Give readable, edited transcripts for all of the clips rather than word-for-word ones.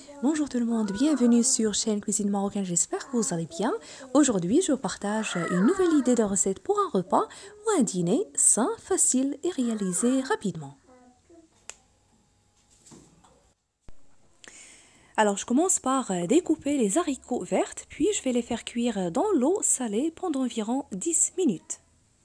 Bonjour tout le monde, bienvenue sur chaîne Cuisine Marocaine, j'espère que vous allez bien. Aujourd'hui, je vous partage une nouvelle idée de recette pour un repas ou un dîner sain, facile et réalisé rapidement. Alors, je commence par découper les haricots verts, puis je vais les faire cuire dans l'eau salée pendant environ 10 minutes.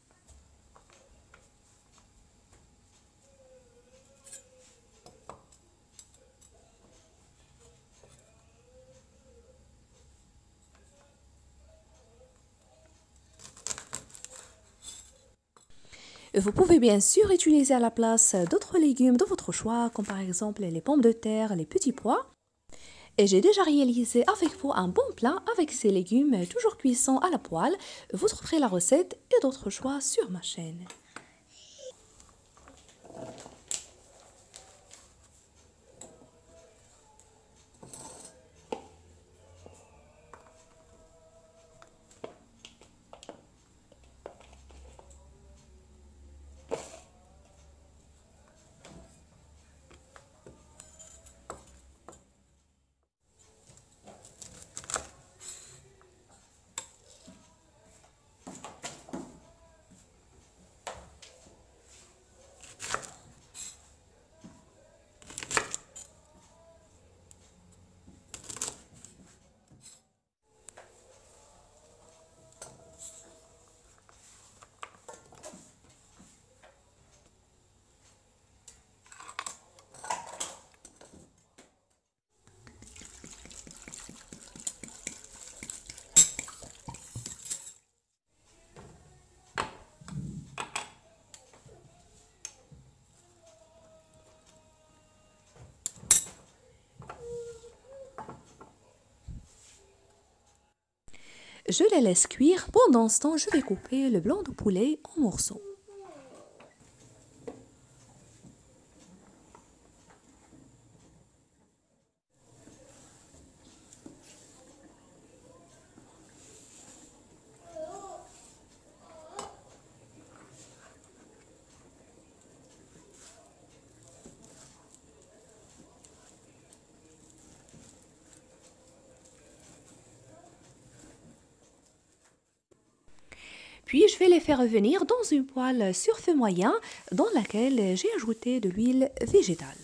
Vous pouvez bien sûr utiliser à la place d'autres légumes de votre choix, comme par exemple les pommes de terre, les petits pois. Et j'ai déjà réalisé avec vous un bon plat avec ces légumes toujours cuisants à la poêle. Vous trouverez la recette et d'autres choix sur ma chaîne. Je les laisse cuire. Pendant ce temps, je vais couper le blanc de poulet en morceaux. Puis je vais les faire revenir dans une poêle sur feu moyen dans laquelle j'ai ajouté de l'huile végétale.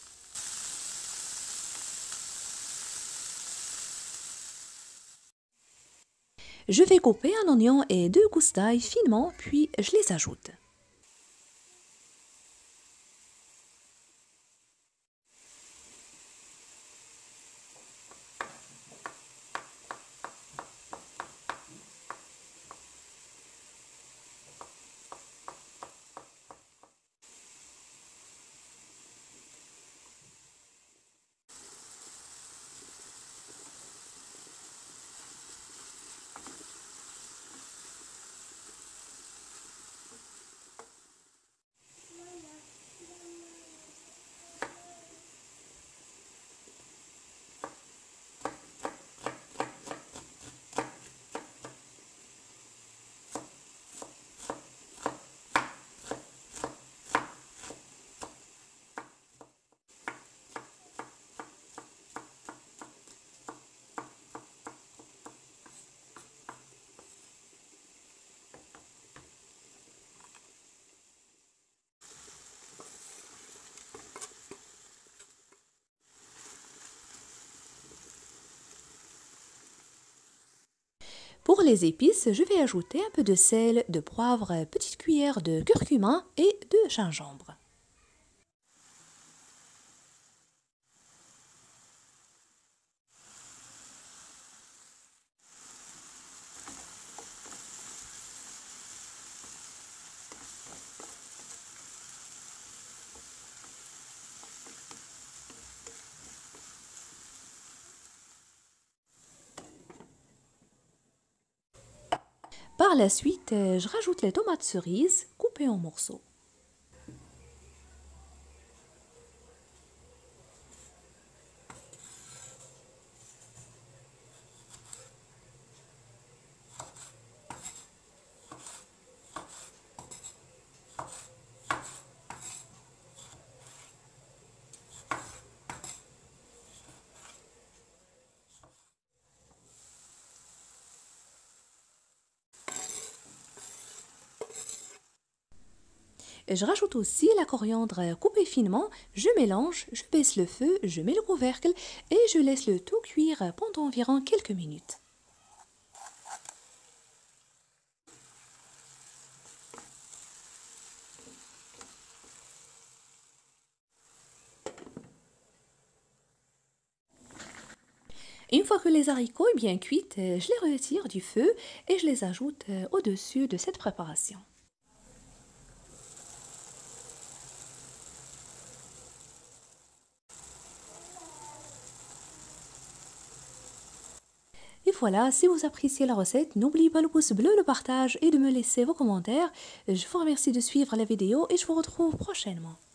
Je vais couper un oignon et deux gousses d'ail finement, puis je les ajoute. Pour les épices, je vais ajouter un peu de sel, de poivre, petite cuillère de curcuma et de gingembre. Par la suite, je rajoute les tomates cerises coupées en morceaux. Et je rajoute aussi la coriandre coupée finement, je mélange, je baisse le feu, je mets le couvercle et je laisse le tout cuire pendant environ quelques minutes. Une fois que les haricots sont bien cuits, je les retire du feu et je les ajoute au-dessus de cette préparation. Et voilà, si vous appréciez la recette, n'oubliez pas le pouce bleu, le partage et de me laisser vos commentaires. Je vous remercie de suivre la vidéo et je vous retrouve prochainement.